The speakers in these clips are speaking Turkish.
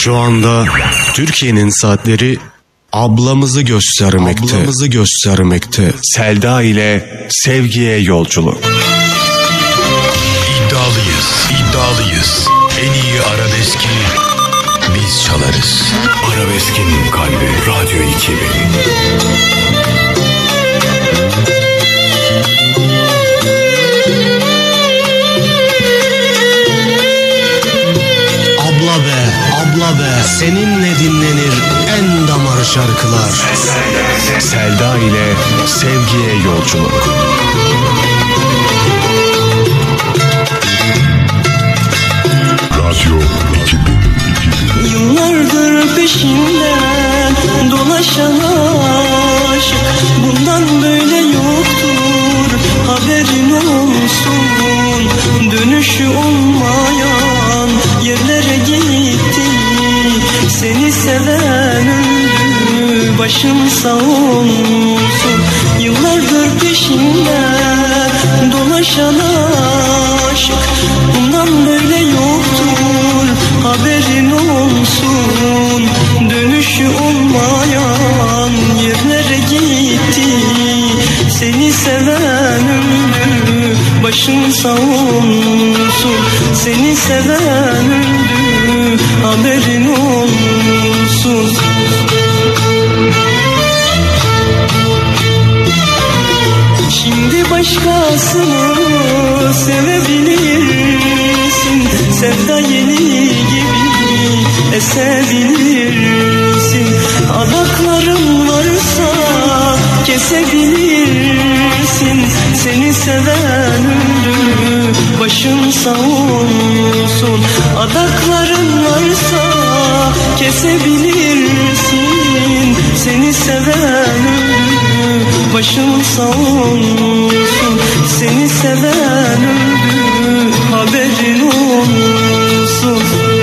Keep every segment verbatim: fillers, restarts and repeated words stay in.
Şu anda Türkiye'nin saatleri ablamızı göstermekte. Ablamızı göstermekte. Selda ile sevgiye yolculuk. İddialıyız, iddialıyız. En iyi arabeski biz çalarız. Arabeskin kalbi Radyo iki bin. Abla be, abla be, seninle dinlenir en damar şarkılar. Selda ile sevgiye yolculuk. Radyo iki bin. Yıllardır peşinden dolaşan aşık, bundan böyle yoktur, haberin olsun. Dönüşü olmayan yerlere gitti, seni seven öldü, başın sağ olsun. Yıllardır peşinden dolaşan aşık, bundan böyle yoktur, haberin olsun. Dönüşü olmayan yerlere gitti, seni seven öldü, başın sağ olsun. Seni seven öldü, haberin olsun. Şimdi başkasını sevebilirsin, sevda yeli gibi esebilirsin. Adakların varsa kesebilirsin, seni seven öldü, başın sağ olsun. Adakların varsa kesebilirsin, seni seven öldü, başın sağ olsun. Seni seven öldü, haberin olsun.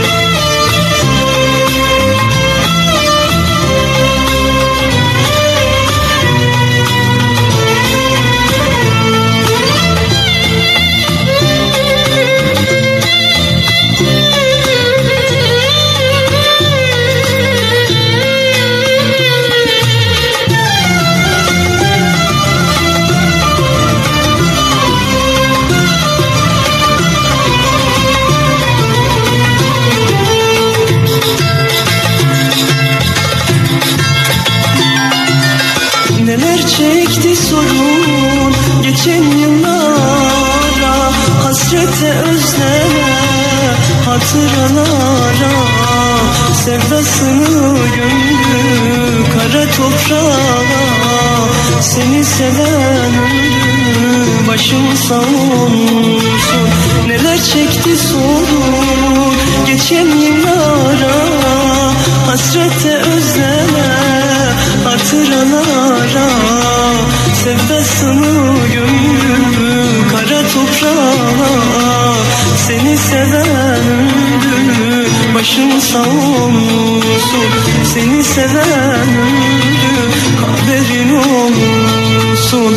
Çekti sorun geçen yıllara, hasrete özleme hatıralara. Sevdasını gömdü kara toprağa, seni seven öldü, başın sağ olsun. Neler çekti sorun geçen yıllara, hasrete özleme hatıralara. Sevdasını gömdü kara toprağa, seni seven öldü, başın sağ olsun. Seni seven öldü, haberin olsun.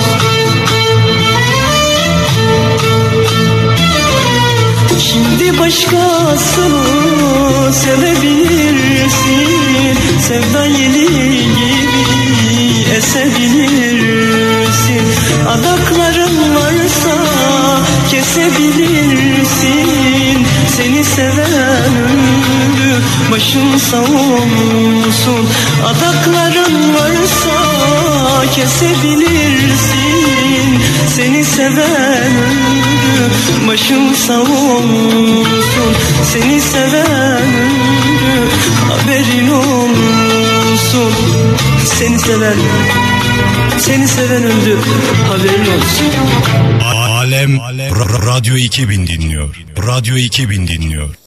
Şimdi başkasını sevebilirsin, sevda yeli gibi esebilirsin. Adakların varsa kesebilirsin, seni seven öldü, başın sağ olsun. Adakların varsa kesebilirsin, seni seven öldü, başın sağ olsun. Seni seven öldü, haberin olsun. Seni seven, seni seven öldü, haberin olsun. Alem Radyo iki bin dinliyor. Radyo iki bin dinliyor.